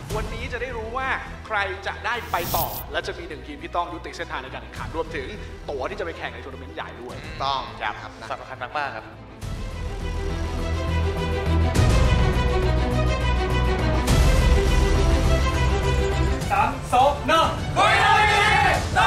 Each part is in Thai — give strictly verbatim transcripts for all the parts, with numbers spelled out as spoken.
วันนี้จะได้รู้ว่าใครจะได้ไปต่อและจะมีหนึ่งทีมที่ต้องยุติเส้นทางในการแข่งขันรวมถึงตั๋วที่จะไปแข่งในทัวร์นาเมนต์ใหญ่ด้วยต้องครับสำคัญมากๆครับสามสองหนึ่งคุยเลยโต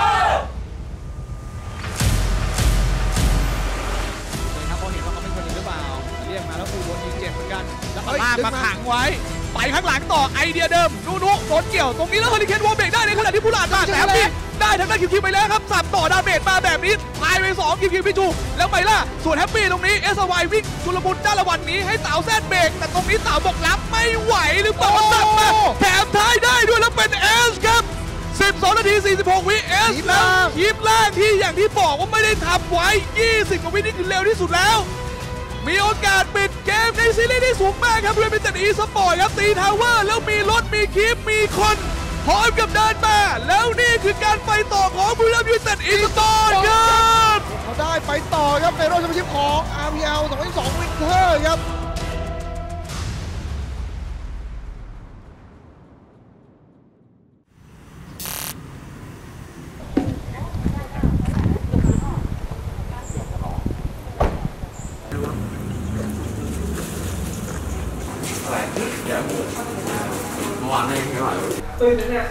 ครับพอเห็นว่าเขาเป็นคนหนึ่งหรือเปล่าเรียกมาแล้วคือโดนยิงเจ็บเหมือนกันแล้วก็ลากมาขังไว้ไปข้างหลังต่อไอเดียเดิมนุนุโดนเกี่ยวตรงนี้แล้วเฮอริเคนวอลเบรกได้ในขณะที่ผู้หลาดมาแต่พี่ได้ทางด้านคิวคิวไปแล้วครับสับต่อดาเมจมาแบบนี้ตายไปสองคิวคิวพิจูแล้วไปล่าส่วนแฮปปี้ตรงนี้เอสวายวิ่งชุลมุนจ้าละวันนี้ให้สาวแซดเบรกแต่ตรงนี้สาวบอกรับไม่ไหวหรือเปล่าสับมาแถมท้ายได้ด้วยแล้วเป็นเอสครับสิบสองนาทีสี่สิบหกวิเอสแล้วทีมล่างที่อย่างที่บอกว่าไม่ได้ทำไว้ยี่สิบกว่าวินี่คือเร็วที่สุดแล้วมีโอกาสปิดเกมในซีรีส์ที่สูงมากครับด้วยเป็นจัดอีสปอร์ตครับตีทาวเวอร์แล้วมีรถมีคีปมีคนพร้อมกับเดินมาแล้วนี่คือการไปต่อของบุรีรัมย์ยูไนเต็ดอีสปอร์ตครับเขาได้ไปต่อครับในรอบแชมเปี้ยนชิพของ อาร์ พี แอล สองพันยี่สิบสองวินเทอร์ครับเมื่อวานไม่ไม่ไหวตื่นเนี่ย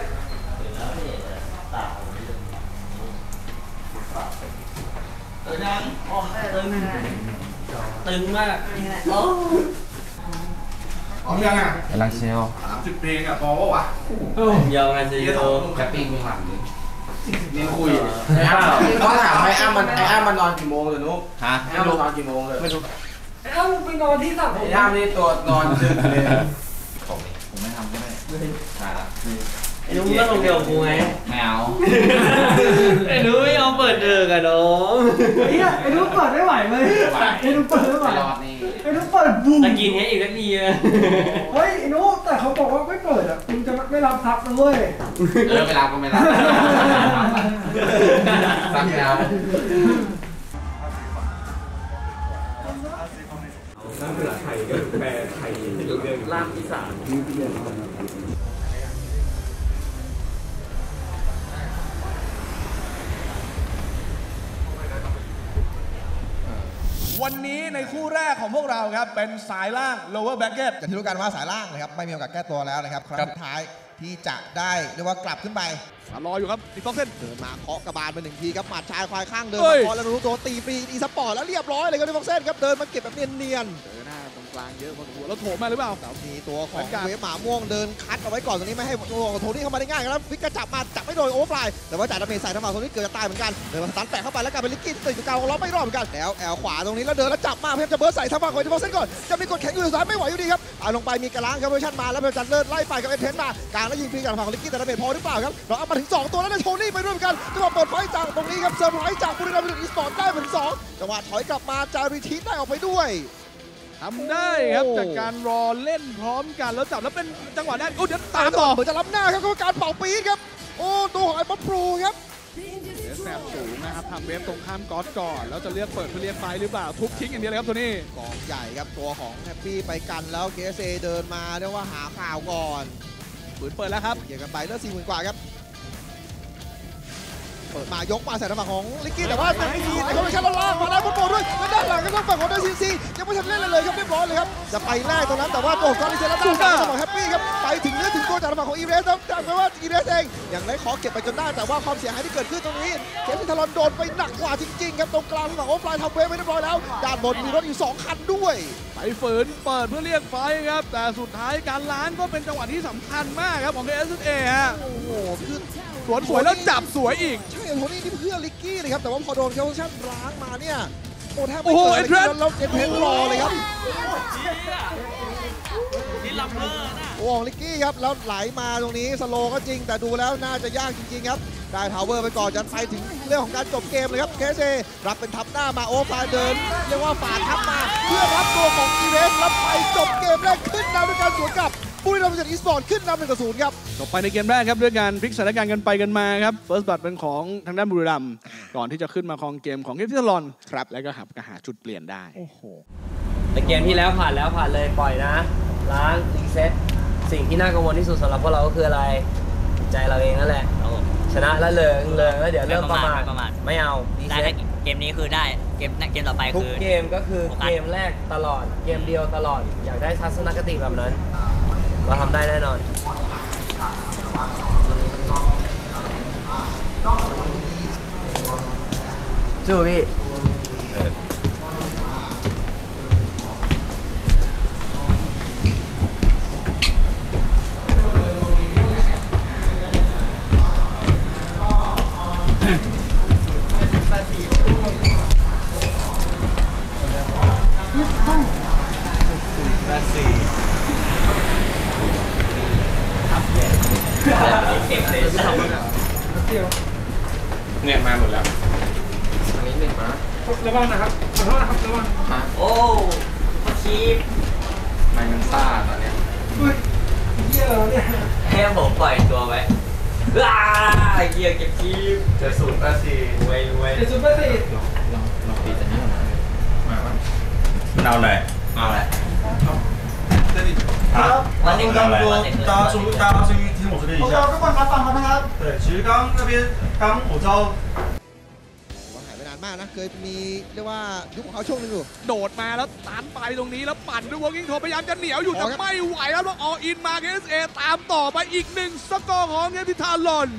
ตื่นยังอ๋อตึงตึงมากโอ้พร้อมยังอ่ะกำลังเชียวสามสิบเพลงอ่ะพอปะวะยาวกันสิโอแคปปิ้งมีหลังนี้นี่คุยเขาถามไอ้อ้ามันไอ้อ้ามันนอนกี่โมงเลยนุ๊กฮะไอ้อ้ามนอนกี่โมงเลยไม่รู้ไอ้อ้ามไปนอนที่สับผมไอ้อ้ามนี่ตัวนอนดึกเลยผมผมไม่ทำก็ได้ใช่ละไอ้นุ๊กก็ลงเดียวกูไงไม่เอาไอ้นุ๊กไม่ยอมเปิดเดินกันน้องไอ้ไอ้นุ๊กเปิดไม่ไหวเลยไอ้นุ๊กเปิดไม่ไหวไอ้นุ๊กเปิดบูมตะกินแค่อีกนาทีเลยเฮ้ยไอ้นุ๊กแต่เขาบอกว่าไม่เปิดอ่ะคุณจะไม่รับทับนะเว้ยเออไม่รับก็ไม่รับสักแล้วนั่นคือไทยแปลไทยเรื่องล่างอีสานวันนี้ในคู่แรกของพวกเราครับเป็นสายล่าง lower bracket อย่างที่รู้กันว่าสายล่างนะครับไม่มีโอกาสแก้ตัวแล้วนะครับครั้งสุดท้ายที่จะได้เรียกว่ากลับขึ้นไปรออยู่ครับอีกสองเส้นเดินมาเคาะกระบาลไปหนึ่งทีครับหมัดชายควายข้างเดินมาเคาะแล้วรู้ตัวตีฟรีอีสปอร์ตแล้วเรียบร้อยเลยครับที่ฟ็อกเซนครับเดินมาเก็บแบบเนียนๆเดินหน้าตรงกลางเยอะพอสมควรแล้วโถมมาหรือเปล่าแล้วมีตัวของเวฟหมาม่วงเดินคัดเอาไว้ก่อนตรงนี้ไม่ให้ตัวโถนี่เข้ามาได้ง่ายครับฟิกกระจับมาจับไม่โดนโอเวอร์ไฟล์แต่ว่าจ่ายดาเมจใส่ทางฝั่งโถนี่เกิดจะตายเหมือนกันเดินมาสตันแปะเข้าไปแล้วกลายเป็นลิกกี้ติดอยู่กลางของเราไม่รอดเหมือนกันแล้วแอลขวาตรงนี้แล้วเดินแล้วจับมาเพื่อจะเบิร์ดใส่ทางฝั่งของที่ฟ็อกเซนก่อนจะมีกดแข็งอยู่สุดท้ายไม่ไหวอยู่ดีครับเอาลงไปมีกระล้างครับเวอร์ชันมาแล้วเพื่อจัดเลิศไล่ไปกับเอเทนมากลางแล้วยิงฟรีกับฝั่งของลิกกี้แต่ดาเมจพอหรือเปล่าครับเราเอามาถึงสองตัวแล้วโถนี่ไปด้วยกันจังหวะเปิดไฟจากตรงนี้ครับเซอร์ไพรส์จากบุรีรัมย์อีสปอร์ตได้เหมือนสองจังหวะถอยกลับมาจารีทีได้ออกไปด้วยทำได้ครับจากการรอเล่นพร้อมกันแล้วจับแล้วเป็นจังหวะนั้นโอ้เดี๋ยวตามต่อเหมือนจะล้ำหน้าครับก็การเป่าปี๊ดครับโอ้ตัวของไอ้บ๊อบปรูครับแสบสูงนะครับทำเวฟตรงข้ามก๊อตก่อนแล้วจะเลือกเปิดเพื่อเรียกไฟหรือเปล่าทุบทิ้งอย่างเดียวเลยครับตัวนี้กองใหญ่ครับตัวของแฮปปี้ไปกันแล้วเคเซเดินมาเรียกว่าหาข่าวก่อนปืนเปิดแล้วครับเกี่ยวกันไปเลือดสี่หมื่นกว่าครับเปิดมายกมาใส่ทางฝั่งของลิกกี้แต่ว่าแต่ไม่ดีนะครับไม่ใช่ล่างมาได้ฟุตบอลด้วยแล้วด้านหลังก็ต้องฝั่งของเดซิซียังไม่ทันเล่นเลยครับเรียบร้อยเลยครับจะไปแรกตรงนั้นแต่ว่าตัวกอลิเซแล้วด้านหลังของแฮปปี้ครับไปถึงเนื้อถึงตัวจากฝั่งของอีเรสครับแต่ว่าอีเรสเองอย่างไรขอเก็บไปจนได้แต่ว่าความเสียหายที่เกิดขึ้นตรงนี้เคสที่ทารอนโดนไปหนักกว่าจริงๆครับตรงกลางฝั่งโอฟไลน์ทำเวฟไว้เรียบร้อยแล้วด้านบนมีรถอยู่สองคันด้วยไปฝืนเปิดเพื่อเรียกไฟครับแต่สุดท้ายการล้างก็เป็นจังหวะที่สำคัญมากครับของ เค เอส เอ ฮะโอ้โหคือสวนสวยแล้วจับสวยอีกใช่โทนี่นี่เพื่อลิกกี้เลยครับแต่ว่าพอโดนเคลชั่นล้างมาเนี่ยโอ้แทบไม่เกิดเลยแล้วเอ็นเพนรอเลยครับนี่ลัมเบอร์นะโอ้ลิกกี้ครับแล้วไหลมาตรงนี้สโลก็จริงแต่ดูแล้วน่าจะยากจริงๆครับได้ทาวเวอร์ไปก่อนจนไปถึงเรื่องของการจบเกมเลยครับเคเซรับเป็นทับหน้ามาโอฟาเดินเรียกว่าฝ่าทับมาเพื่อรับตัวของอีเรสแล้วไปจบเกมแรกขึ้นนำด้วยการสวนกลับบุรีรัมย์ยูไนเต็ดอีสปอร์ตขึ้นนำหนึ่งต่อศูนย์ครับจบไปในเกมแรกครับด้วยการพลิกสถานการณ์กันไปกันมาครับเฟิร์สบัตเป็นของทางด้านบุรีรัมย์ก่อนที่จะขึ้นมาครองเกมของเอฟซีลอนครับแล้วก็หาหาจุดเปลี่ยนได้โอ้โหแต่เกมที่แล้วผ่านแล้วผ่านเลยปล่อยนะล้างรีเซ็ตสิ่งที่น่ากังวลที่สุดสำหรับพวกเราก็คืออะไรใจเราเองนั่นแหละชนะแล้วเลิงเลิงแล้วเดี๋ยวเริ่มประมาทไม่เอาได้เกมนี้คือได้เกมเกมต่อไปคือทุกเกมก็คือเกมแรกตลอดเกมเดียวตลอดอยากได้ทัศนคติแบบนั้นเราทำได้แน่นอนสู้พี่เนี่ยมาหมดแล้วอันนี้หนึ่งมาระวังนะครับขอโทษนะครับระวังโอ้ชีพมันมันซ่าตอนเนี้ยเยอะเนี่ยแค่ผมปล่อยตัวไว้ว้าเกียร์เก็บชีพเจอศูนย์แปดสี่เว้ยเว้ยเจอศูนย์แปดสี่ลองลองลองตีอันนี้มาบ้างมันเอาอะไรเอาอะไร好， 然后刚说大家注大家注意听我这边一下。 ทุกคนครับฟังเขานะครับ对，其实刚那边刚我知道。 ว่าหายไปนานมากนะเคยมีเรียกว่ายุคของเขาช่วงนึงอยู่โดดมาแล้วตันไปตรงนี้แล้วปั่นด้วยวอล์กอิงโทพยายามจะเหนียวอยู่แต่ไม่ไหวแล้วแล้วอออินมา เค เอส เอ ตามต่อไปอีกหนึ่งสกอร์ของเอฟทีทารอน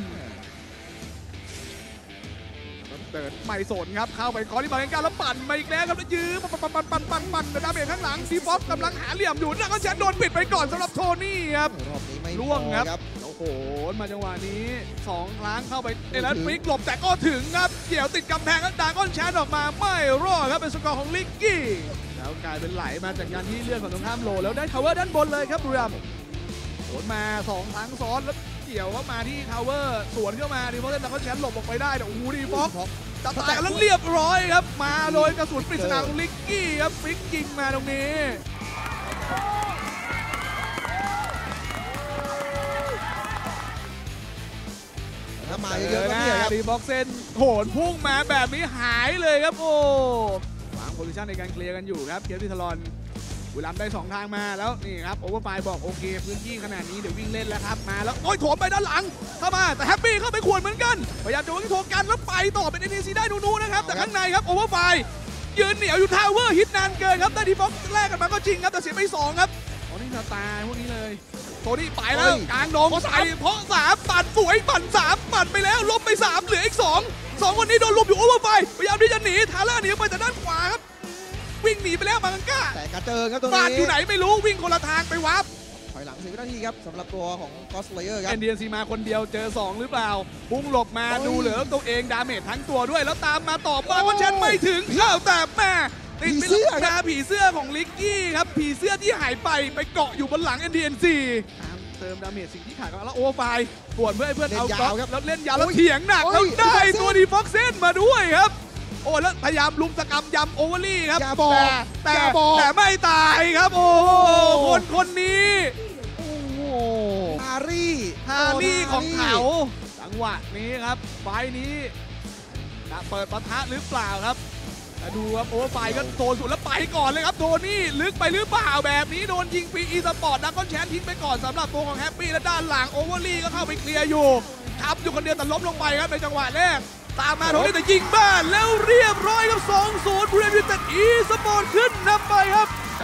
เดินไม่สนครับเข้าไปคอที่บาร์เกนการแล้วปั่นมาอีกแล้วครับแล้วยื้อปั่นปั่นปั่นปั่นปั่นแต่ดาเมจข้างหลังซีฟอสกำลังหาเหลี่ยมอยู่แล้วก็แชนโดนปิดไปก่อนสำหรับโทนี่ครับรอบนี้ไม่ล่วงครับโอ้โหมาจังหวะนี้สองครั้งเข้าไปเอลันฟิกหลบแต่ก็ถึงครับเกี่ยวติดกำแพงแล้วดาก้อนแชนออกมาไม่รอดครับเป็นสกอร์ของลิกกี้แล้วกลายเป็นไหลมาจากการที่เลือดของตรงข้ามโลแล้วได้ทาวเวอร์ด้านบนเลยครับบุรีรัมย์โดนมาสองครั้งซ้อนแล้วเกี่ยวเข้ามาที่ทาวเวอร์สวนเข้ามาดีเพราะดาก้อนแชนหลบออกไปได้แต่โอ้โหดีฟ็อกจะตายแล้วเรียบร้อยครับมาโดยกระสุนปริศนาของลิกกี้ครับฟิกยิงมาตรงนี้ถ้ามาเยอะๆก็เนี่ยครับดีบ็อกเซนโหนพุ่งมาแบบนี้หายเลยครับโอ้วางโพซิชันในการเคลียร์กันอยู่ครับเคฟที่ทลอนบุรีรัมย์ได้สองทางมาแล้วนี่ครับโอเวอร์ไฟบอกโอเคพื้นที่ขนาดนี้เดี๋ยววิ่งเล่นแล้วครับมาแล้วโอ้ยโถมไปด้านหลังเข้ามาแต่แฮปปี้เข้าไปขวนเหมือนกันพยายามจะวิ่งโถกันแล้วไปต่อเป็นเอ็น ซี ได้นูๆนะครับแต่ข้างในครับโอเวอร์ไฟยืนเหนียวอยู่ทาวเวอร์ฮิตนานเกินครับได้ดีบ็อกแรกกันมาก็จริงครับแต่เสียไปสองครับตอนนี้จะตายพวกนี้เลยโทนี่ไปแล้วกลางดงใส่เพราะสามปั่นสวยปั่นสามปั่นไปแล้วลบไปสามเหลืออีกสองสองคนนี้โดนลุมอยู่โอเวอร์ไฟพยายามที่จะหนีทาร่าหนีไปแต่ด้านขวาครับวิ่งหนีไปแล้วมังก้าแต่กระเจิงครับตรงนี้บ้านอยู่ไหนไม่รู้วิ่งคนละทางไปวับถอยหลังสิบวินาทีครับสำหรับตัวของกอสเลเยอร์ครับเอ็น ดี เอ็น ซี มาคนเดียวเจอสองหรือเปล่าพุ่งหลบมาดูเหลือตัวเองดาเมจทั้งตัวด้วยแล้วตามมาต่อมาก็เชนไม่ถึงเข้าแต่แม่ติดไปแล้วผีเสื้อของลิกกี้ครับผีเสื้อที่หายไปไปเกาะอยู่บนหลัง เอ็น ดี เอ็น ซีเติมดาเมจสิ่งที่ขาดก็แล้วโอเวอร์ไฟปวดเพื่อให้เพื่อนเอาก๊อกแล้วเล่นยาวแล้วเถียงหนักแล้วได้ตัวดีฟ็อกเซนมาด้วยครับโอ้แล้วพยายามลุมสกรรมยำโอเวอร์ลี่ครับแต่แต่แต่ไม่ตายครับโอ้คนคนนี้โอ้โหฮารี่ฮารี่ของเขาจังหวะนี้ครับไฟนี้จะเปิดปะทะหรือเปล่าครับดูครับโอเวอร์ไฟก็โซนสุดแล้วไปก่อนเลยครับโทนี่ลึกไปหรือเปล่าแบบนี้โดนยิงฟรีอีสปอร์ตดักก้อนแชนทิ้งไปก่อนสำหรับตัวของแฮปปี้และด้านหลังโอเวอร์ลี่ก็เข้าไปเคลียร์อยู่ทับอยู่คนเดียวแต่ล้มลงไปครับในจังหวะแรกตามมาโทนี่แต่ยิงบ้านแล้วเรียบร้อยครับสองศูนย์บุรีรัมย์ยูไนเต็ดอีสปอร์ตขึ้นนำไปครับ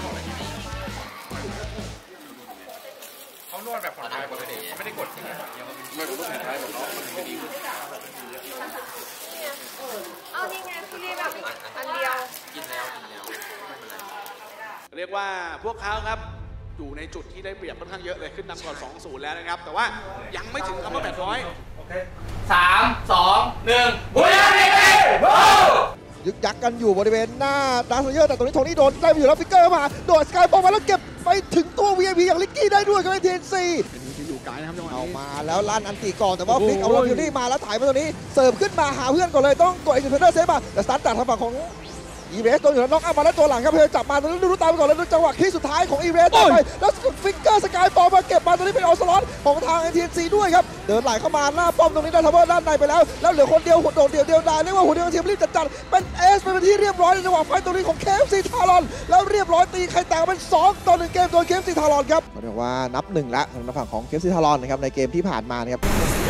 เขานวดแบบผ่อนคลายปกติไม่ได้กดไม่รู้ผ่อนคลายแบบน้องมันดีขึ้นเอานี่ไงคือรีแบบอันเดียวกินแล้วกินแล้วเรียกว่าพวกเขาครับอยู่ในจุดที่ได้เปรียบค่อนข้างเยอะเลยขึ้นนำก่อน สองศูนย์ แล้วนะครับแต่ว่ายังไม่ถึงคำว่าแบบน้อยสาม สอง หนึ่งบุรีรัมย์ยึกยักกันอยู่บริเวณหน้าดาร์ซเยอร์แต่ตรงนี้โทนี่โดนได้ไปอยู่แล้วฟิกเกอร์มาโดดสกายบอลมาแล้วเก็บไปถึงตัว วี ไอ พี อย่างลิกกี้ได้ด้วยกับไอทีเอ็นซีอยู่ไกลนะครับจังหวะนี้เอามาแล้วลั่นอันตีก่อนแต่ว่าฟลิกเอาลอฟิวรี่มาแล้วถ่ายมาตัวนี้เสิร์ฟขึ้นมาหาเพื่อนก่อนเลยต้องกดไอซ์เพนเดอร์เซฟมาแต่สตาร์ทจากทางฝั่งของอีเรสตัวอยู่แล้วน็อกเอามาแล้วตัวหลังครับเพื่อจับมาตอนนี้ดูตามไปก่อนแล้วจังหวะที่สุดท้ายของอีเรสไปแล้วฟิกเกอร์สกายบอลมาเก็บมาตอนนี้เป็นออสลอตของทาง เอ็น ที เอ็น ซี ด้วยครับเดินไหลเข้ามาหน้าป้อมตรงนี้ได้ทาวเวอร์ด้านในไปแล้วแล้วเหลือคนเดียวหัวโดดเดียวเดียวดายเรียกว่าหัวเดียวทีมรีบจัดจัดเป็นเอสเป็นที่เรียบร้อยในจังหวะไฟตรงนี้ของ เค เอฟ ซี ทารอนแล้วเรียบร้อยตีใครแตกเป็นสองต่อหนึ่งเกมโดย เค เอฟ ซี ทารอนครับเรียกว่านับหนึ่งละทางฝั่งของ เค เอฟ ซี ทารอนนะครับในเกมที่ผ่านมานะครับ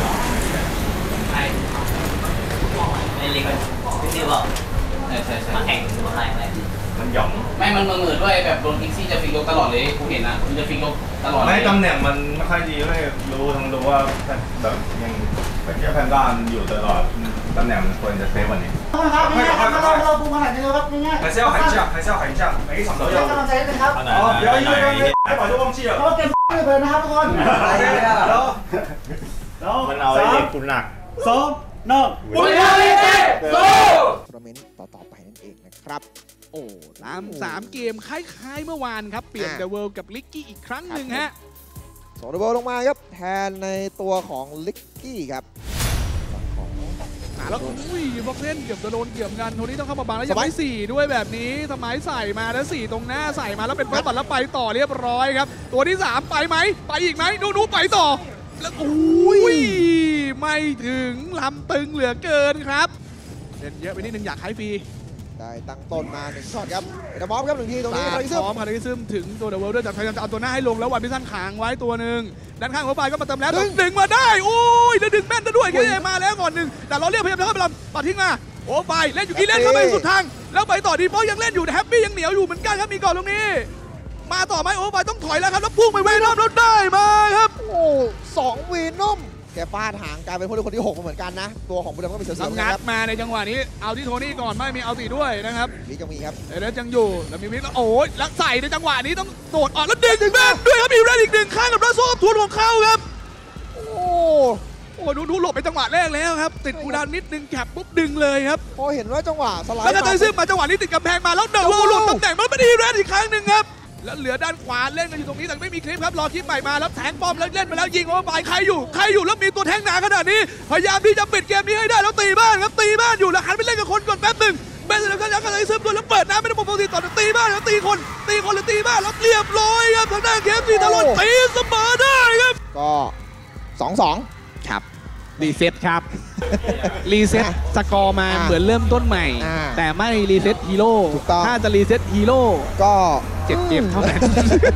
ในลีกพี่ซีบอกใช่ใช่ใช่มาแข่งมาแข่งอะไรมันหย่อมไม่มันเหมือนด้วยแบบโดนพิกซี่จะฟิกลกตลอดเลยกูเห็นนะมันจะฟิกลกตลอดเลยไม่ตำแหน่งมันไม่ค่อยดีไม่รู้ทั้งรู้ว่าแบบยังเป็นแค่แพนด้าอยู่ตลอดตำแหน่งมันควรจะเซฟวันนี้ครับง่ายๆครับเราเราปูมาหน่อยนึงครับง่ายๆ还是要喊价，还是要喊价，每一场都要。 กำลังใจนะครับ哦，不要因为刚才开把就忘记了。 เพราะเกมไม่เปิดนะครับทุกคนแล้วมันเอาไอ้เด็กคุณหนักสองหนึ่งบุรีรัมย์สู้ทัวร์นาเมนต์ต่อๆไปนั่นเองนะครับโอ้น้ำสามเกมคล้ายๆเมื่อวานครับ เปลี่ยนอ่าเดอะเวิลด์กับลิกกี้อีกครั้งหนึ่งฮะสองดับเบิลลงมาครับแทนในตัวของลิกกี้ครับของอ่าแล้วอุ้ยบล็อกเล่นเกือบจะโดนเกี่ยวกันโทนี่ต้องเข้ามาบังแล้วยังไม่สี่ด้วยแบบนี้ทำไมใส่มาแล้วสี่ตรงหน้าใส่มาแล้วเป็นเฟิร์สบัตแล้วไปต่อเรียบร้อยครับตัวที่สามไปไหมไปอีกไหมนูนูไปต่อแล้วอุ้ยไม่ถึงลำตึงเหลือเกินครับเล่นเยอะไปนิดนึงอยากให้ฟรีได้ตั้งต้นมาหนึ่งช็อตครับเอตามอฟครับหนึ่งทีตรงนี้ตาคาริซึพมร้อมคาริซึมถึงตัวเดอะเวิลด์ด้วยแต่พยายามจะเอาตัวหน้าให้ลงแล้ววันพิซันขังไว้ตัวหนึ่งด้านข้างหัวปลายก็มาเติมแล้วดึงมาได้โอ้ยแล้วดึงแม่นด้วยแกมาแล้วก่อนหนึ่งแต่เราเรียกพยายามจะเข้าไปลำปัดทิ้งมาโอ้ไปเล่นอยู่ที่เล่นเข้าไปสุดทางแล้วไปต่อดีเพราะยังเล่นอยู่แฮปปี้ยังเหนียวอยู่เหมือนกันครับมีก่อนตรงนี้มาต่อไหมโอ้ไปต้องถอยแล้วครับแล้วพุ่งไปเวรอบแล้วได้มาครับโอ้สองวีนอมแกฟาดหางกลายเป็นคนที่คนที่หกมาเหมือนกันนะตัวของบุรีรัมย์ก็มีเสียวๆทำนะงัคดรับมาในจังหวะนี้เอาที่โทนี่ก่อนไม่มีเอาตีด้วยนะครับลีจะมีครับเอเดนยังอยู่แล้วมีมิกแล้วโอ้ยแล้วใส่ในจังหวะนี้ต้องโดดออกแล้วดึงดึงแม่นด้วยครับมีแรนอีกหนึ่งข้างกับรัสโซ่ทวนของเขาครับโอ้โอ้ดูดูหลบไปจังหวะแรกแล้วครับติดกูดานนิดนึงแคปปุ๊บดึงเลยครับพอเห็นว่าจังหวะสไลด์แล้วก็ไตมาซึมมาจังหวะนี้ติดกำแพงมาแล้วเดอะเวิลด์หลุดตำแหน่งมันไม่ดีแรนอีกครั้งหนึ่งครับแล้วเหลือด้านขวาเล่นกันอยู่ตรงนี้แต่ไม่มีคลิปครับรอคลิปใหม่มาแล้วแทงป้อมแล้วเล่นไปแล้วยิงโอ้ไปใครอยู่ใครอยู่แล้วมีตัวแทงหนาขนาดนี้พยายามที่จะปิดเกมนี้ให้ได้แล้วตีบ้านครับตีบ้านอยู่แล้วหันไปเล่นกับคนก่อนแป๊บหนึ่งเบนแล้วก็ยังกระไรซึมด้วยแล้วเปิดน้ำไม่ได้ปกติต่อตีบ้านแล้วตีคนตีคนหรือตีบ้านแล้วเรียบร้อยครับทางด้านเกมซีทารอนตีเสมอได้ครับก็สองสองครับรีเซ็ตครับ รีเซ็ตสกอร์มาอ่าเหมือนเริ่มต้นใหม่อ่าแต่ไม่รีเซ็ตฮีโร่ถูกต้องถ้าจะรีเซ็ตฮีโร่ก็เจ็ดเกมเท่านั้น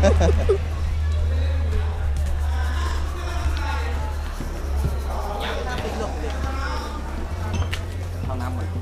เข้าน้ำหมด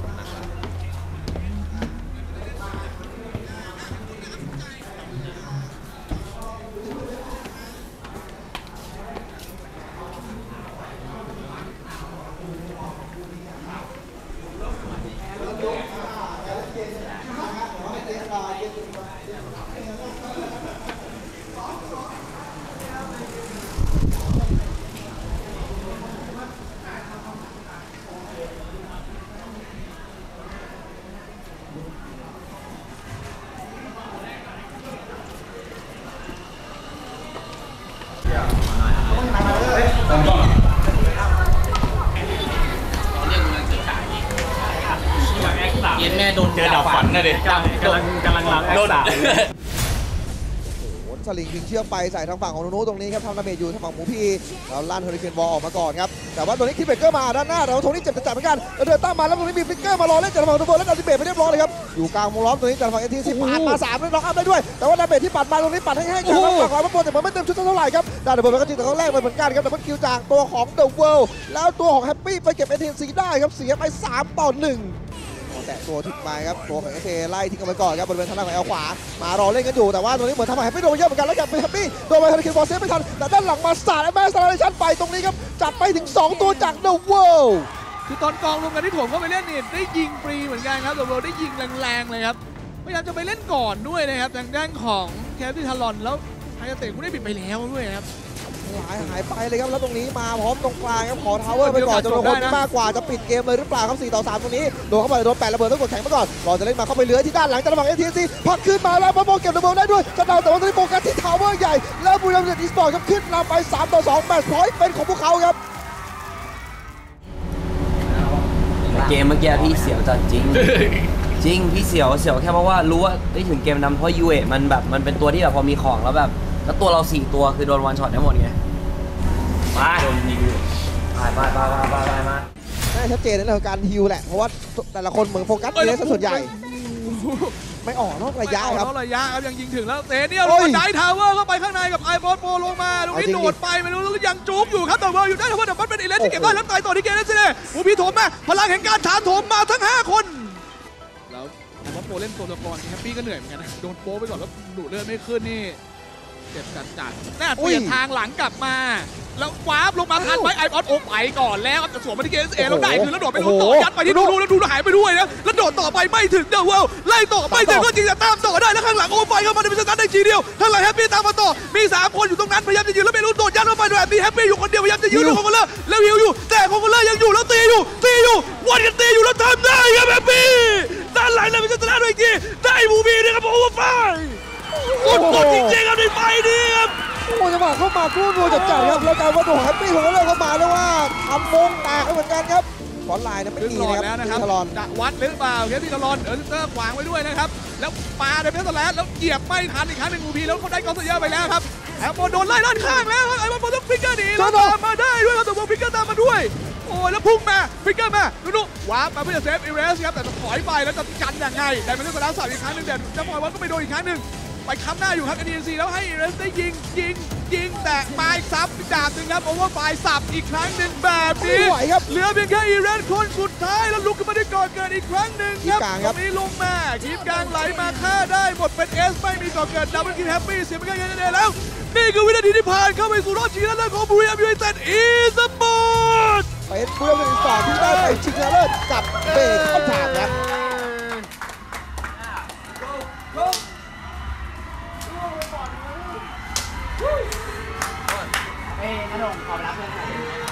เย็นแม่โดนเจอดาวฝันนะดิกำลังกำลังรับแอคสาวโหนสลิงยิงเชือกไปใส่ทางฝั่งของนูนูตรงนี้ครับทำดาเมจอยู่ทางฝั่งหมูพีแล้วลั่นเฮอริเคนบอลออกมาก่อนครับแต่ว่าตัวนี้คิดเบเกอร์มาด้านหน้าแต่ว่าโทนี่เจ็บจะจับเหมือนกันแล้วเดินตั้งมาแล้วตรงนี้มีฟลิกเกอร์มารอเล่นจากทางฝั่งนูนูแล้วดันดิเบตไปเรียบร้อยเลยครับอยู่กลางวงล้อมตัวนี้จากฝั่งเอทีซีปาดมาสามแล้วล็อกอัพได้ด้วยแต่ว่าดาเมจที่ปัดมาตรงนี้ปัดให้แห้งจากฝั่งฝั่งเราไม่โปรแต่มันไม่เต็มชุดเท่าไหร่ครับด้านดับเบิลก็จริงแต่เขาแรกไปเหมือนกันครับแต่ว่าคิวจากตัวของเดอะเวิลด์แล้วตัวของแฮปปี้ไปเก็บเอทีซีได้ครับเสียไปสามต่อหนึ่ง แตะตัวถึงไปครับตัวของเอเทไล่ทิ้งกันไปก่อนครับบริเวณทางด้านของแอลขวามารอเล่นกันอยู่แต่ว่าตรงนี้เหมือนทำให้แฮปปี้โดนเยอะเหมือนกันแล้วกับแฮปปี้โดนไปเฮอริเคนบอลเซฟไม่ทันแต่ด้านหลังมาสาดแมสซาเลชันไปตรงนี้ครับจัดไปถึงสองตัวจากเดอะเวิลด์คือตอนกองรวมกันที่ผมเข้าไปเล่นนี่ได้ยิงฟรีเหมือนกันครับแต่เราได้ยิงแรงๆเลยครับพยายามจะไปเล่นก่อนด้วยนะครับทางด้านของแคปที่ทารอนแล้วไฮยาเตะกูได้ปิดไปแล้วด้วยครับหายหายไปเลยครับแล้วตรงนี้มาพร้อมตรงกลางครับขอทาวเวอร์ไปก่อนจำนวนคนที่มากกว่าจะปิดเกมเลยหรือเปล่าครับสี่ต่อสามตรงนี้โดนเข้าไปโดนแปดระเบิดต้องกดแข็งมาก่อนรอจะเล่นมาเข้าไปเลื้อยที่ด้านหลังจะระวังเอทีซีพักขึ้นมาแล้วบอลเก็บระเบิดได้ด้วยจะเดาแต่ว่าตรงนี้โฟกัสที่ทาวเวอร์ใหญ่แล้วบุรีรัมย์อีสปอร์ตครับขึ้นนำไปสามต่อสองแมตช์พอยต์เป็นของพวกเขาครับเกมเมื่อกี้พี่เสียวจัดจริงจริงพี่เสียวเสียวแค่เพราะว่ารู้ว่าได้ถึงเกมนำเพราะยูเอมันแบบมันเป็นตัวที่แบบพอมีของแล้วแบบแล้วตัวเราสี่ตัวคือโดนวันช็อตได้หมดไงมาโดนยิงไปไปไปไปไปไปมาน่าชัดเจนในเรื่องการฮิวแหละเพราะว่าแต่ละคนเหมือนโฟกัสเยอะส่วนใหญ่ไม่ออกนอกระยะครับนอกระยะครับยังยิงถึงแล้วเซเนียลลงมาได้ทาวเวอร์เข้าไปข้างในกับไอบอสโปลงมาตรงนี้โดดไปไม่รู้แล้วยังจุกอยู่ครับแต่ว่าอยู่ได้ทาวเวอร์แต่มันเป็นอิเลสที่เก็บได้แล้วตายต่อที่เกมนั่นสิเนี่ยอูพีโถมมาพลังแห่งการถาโถมมาทั้งห้าคนแล้วผมว่าโปเล่นตัวละครแฮปปี้ก็เหนื่อยเหมือนกันนะโดนโป๊ไปก่อนแล้วดูเลือดไม่ขึ้นนี่เจ็บจัดจัดแน่เปลี่ยนทางหลังกลับมาแล้ววาร์ปลงมาทันไว้ไอออสโอไปก่อนแล้วจะสวนมาที่เกสเอแล้วได้คือแล้วโดดไปดูต่อยัดไปที่ดูดูแล้วดูหายไปด้วยนะแล้วโดดต่อไปไม่ถึงเดอะเวิลด์ไล่ต่อไม่ถึงก็จริงแต่ตามต่อได้แล้วข้างหลังโอไฟเข้ามาในพิซซ่าได้ทีเดียวข้างหลังแฮปปี้ตามมาต่อมีสามคนอยู่ตรงนั้นพยายามจะยืนแล้วไม่รู้โดดยัดเข้าไปแบบนี้แฮปปี้อยู่คนเดียวพยายามจะยืนดูคอนโกลเลอร์แล้วฮิวอยู่แต่คอนโกลเลอร์ยังอยู่แล้วตีอยู่ตีอยู่วันกันตีอยู่แล้วทำได้ครับแฮปปี้ด้านหลังเลยพิซซ่าด้วยกีได้มูฟี่นะครับโอไฟกดจริงๆครับในไฟนี้ครับโอ้จังหวะเข้ามาคู่รัวจัดๆครับแล้วการว่าตัวแฮปปี้ของเขาเลยเข้ามาแล้วว่าทำวงแตกเหมือนกันครับฟอนไลน์นะไม่มีนะครับทารอนจะวัดหรือเปล่าเคสที่ทารอนเออร์เตอร์ขวางไว้ด้วยนะครับแล้วปาในเพสต์แลนด์แล้วเหยียบไม่ทันอีกครั้งหนึ่งมูพีแล้วเขาได้กอล์ฟเยอะไปแล้วครับไอ้บอลโดนไล่ด้านข้างแล้วไอ้บอลต้องฟิกเกอร์หนีแล้วตามมาได้ด้วยครับแต่บอลฟิกเกอร์ตามมาด้วยโอ้แล้วพุ่งมาฟิกเกอร์มาดูดูวาร์ปมาเพื่อจะเซฟอิเรสครับแต่ถอยไปแล้วจะกันยังไงได้มาเล่นสนามสามอีกครั้งหนึ่งแต่จังหวะว่าก็ไปโดนอีกครั้งหนึ่งไปค้ำหน้าอยู่ครับ เอ็น ดี เอ็น ซี แล้วให้เรสได้ยิงยิงยิงแต่มาอีกซับดาบหนึ่งครับโอเวอร์ไฟสับอีกครั้งหนึ่งแบบนี้เหลือเพียงแค่อีเรนคนสุดท้ายแล้วลุกขึ้นมาได้ก่อนเกิดอีกครั้งหนึ่งครับตรงนี้ลงมาคีบกลางไหลมาฆ่าได้หมดเป็นเอสไม่มีก่อเกิดดับเบิลคิวแฮปปี้เสียไปแค่ยันเดย์แล้วนี่คือวินาทีที่ผ่านเข้าไปสู่รอบชิงชนะเลิศของบุรีรัมย์ยูไนเต็ดอีสปอร์ตเป็นบุรีรัมย์ยูไนเต็ดที่ได้ไปชิงชนะเลิศกับเบรกเข้าฉากครับเอ้ยนรงขอรับเพื่อน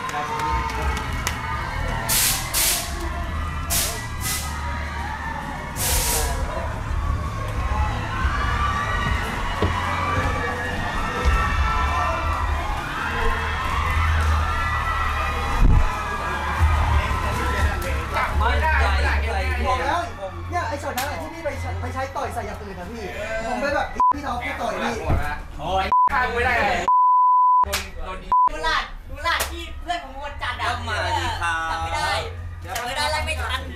เนี่ยไอ้ช็อตนั้นแหละที่พี่ไปไปใช้ต่อยใส่อย่างอื่นนะพี่ผมไปแบบพี่ท็อปไปต่อยนี่โอ้ยฆ่ากูไม่ได้เลยโดนโดนดูลาดดูลาดที่เพื่อนของมันจัดอ่ะมาดีค่ะจับไม่ได้จับไม่ได้ไล่ไม่ทัน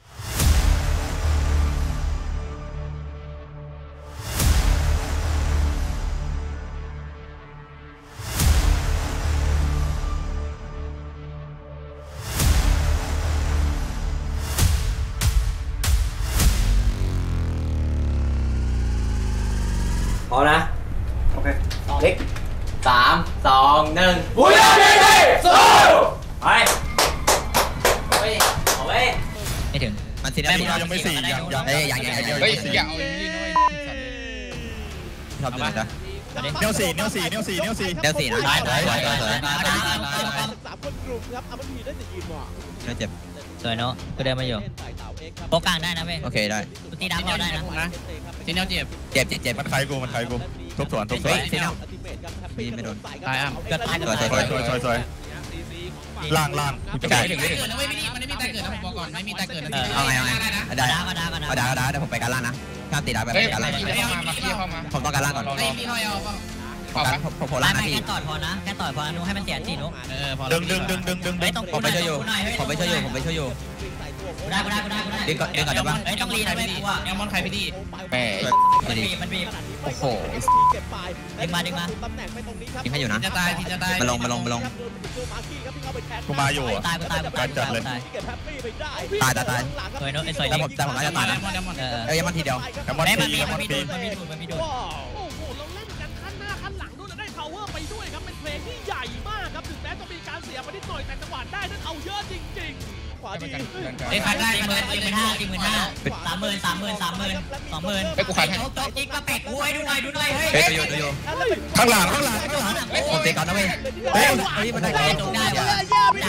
พอนะโอเคเล็กสามสองหนึ่งบุรีรัมย์ยูไนเต็ดสู้ไปเฮ้ยเอาไว้ไม่ถึงมันสี่ได้ยังไม่สี่ยังยังเอ้ยยังยังยังเฮ้ยอย่าเอาอย่างนี้น้อยชอบดูนะเนวสี่เนวสี่เนวสี่เนวสี่เนวสี่นะได้ได้ได้ได้สามคนกลุ่มครับเอามันมีได้แต่ยืนว่ะไม่เจ็บสวยเนาะก็เดินมาอยู่โปกลางได้นะเว้ยโอเคได้ตีดาวก็ได้นะซีเนลเจ็บเจ็บเจ็บเจ็บมันใครกูมันใครกูทุบสวนทุบสวนซีเนลมีไม่โดนตายอ่ะเกิดตายสวยสวยสวยสวยสวยล่างล่างไม่ได้ไม่เกิดนะเว้ยไม่มันไม่มีตายเกิดนะผมบอกก่อนไม่มีตายเกิดนะเอาไงเอาไงได้ได้ก็ได้ก็ได้เอาได้ก็ได้เดี๋ยวผมไปการล่างนะข้ามตีดาวไปการล่างผมต้องการล่างก่อนไอ้พี่ห้อยเอาผมผมโผล่ล่างนะพี่แค่ต่อยพอนะแค่ต่อยพอนุให้มันเสียจีนุดึงดึงดึงดึงดึงดึงผมไปช่วยอยู่ผมไปช่วยอยู่ผมไปช่วยอยู่ได้ก็ได้ก็ได้ก็ได้ดึงก่อนดึงก่อนได้ปะเฮ้ยต้องรีนะไม่กลัวยังมอนใครพี่ดีแหมมันบีบมันบีบโอ้โหดึงมาดึงมายิงให้อยู่นะจะตายที่จะตายมาลงมาลงมาลงกูมาอยู่ตายกูตายกูตายจัดเลยตายตายตายสวยเนาะสวยแต่ผมแต่ผมน่าจะตายนะเอ้ยยังมันทีเดียวยังมันทียังมันทีมันมีดูดมันมีดูดโอ้โหเราเล่นกันขั้นหน้าขั้นหลังด้วยแล้วได้ power ไปด้วยครับเป็นเพลงที่ใหญ่มากครับถึงแม้จะมีการเสียไปนิดหน่อยแต่จังหวะได้นั้นเอาเยอะจริงๆขวาดีเอ้ยพัดได้หมื่นหมื่นห้าสี่หมื่นห้าสามหมื่นสามหมื่นสามหมื่นสองหมื่นไอ้กูขาดโจ๊กจิ๊กกระเป็ดกูไอ้ดูหน่อยดูหน่อยเฮ้ยตัวโยตัวโยข้างหลังข้างหลังข้างหลังผมตีก่อนนะเว้ยเฮ้ยเฮ้ยมันได้จงได้